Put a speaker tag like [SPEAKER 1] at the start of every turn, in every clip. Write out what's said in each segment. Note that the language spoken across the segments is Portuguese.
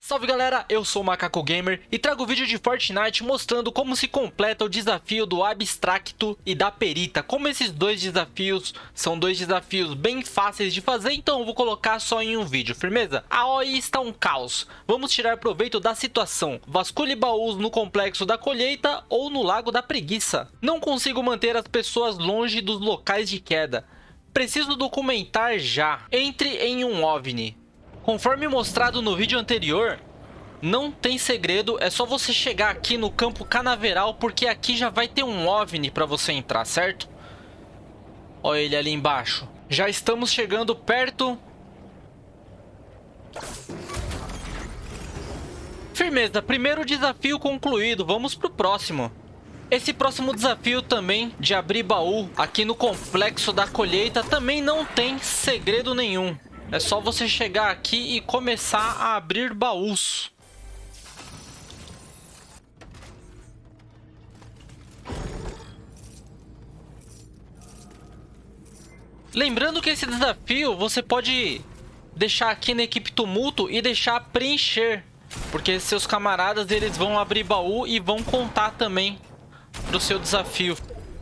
[SPEAKER 1] Salve galera, eu sou o Macaco Gamer e trago o vídeo de Fortnite mostrando como se completa o desafio do Abstracto e da Perita. Como esses dois desafios são dois desafios bem fáceis de fazer, então eu vou colocar só em um vídeo, firmeza? A OI está um caos, vamos tirar proveito da situação. Vasculhe baús no Complexo da Colheita ou no Lago da Preguiça. Não consigo manter as pessoas longe dos locais de queda. Preciso documentar já. Entre em um OVNI. Conforme mostrado no vídeo anterior, não tem segredo, é só você chegar aqui no campo canaveral, porque aqui já vai ter um OVNI para você entrar, certo? Olha ele ali embaixo. Já estamos chegando perto. Firmeza, primeiro desafio concluído, vamos pro próximo. Esse próximo desafio também de abrir baú aqui no Complexo da Colheita também não tem segredo nenhum. É só você chegar aqui e começar a abrir baús. Lembrando que esse desafio você pode deixar aqui na equipe tumulto e deixar preencher. Porque seus camaradas eles vão abrir baú e vão contar também pro seu desafio.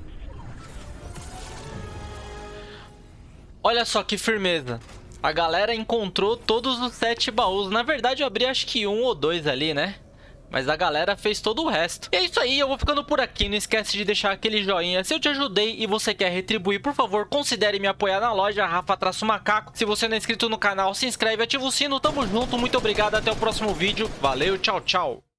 [SPEAKER 1] Olha só que firmeza. A galera encontrou todos os 7 baús. Na verdade eu abri acho que 1 ou 2 ali, né? Mas a galera fez todo o resto. E é isso aí, eu vou ficando por aqui. Não esquece de deixar aquele joinha. Se eu te ajudei e você quer retribuir, por favor, considere me apoiar na loja Rafa-Macaco. Se você não é inscrito no canal, se inscreve, ativa o sino. Tamo junto, muito obrigado, até o próximo vídeo. Valeu, tchau, tchau.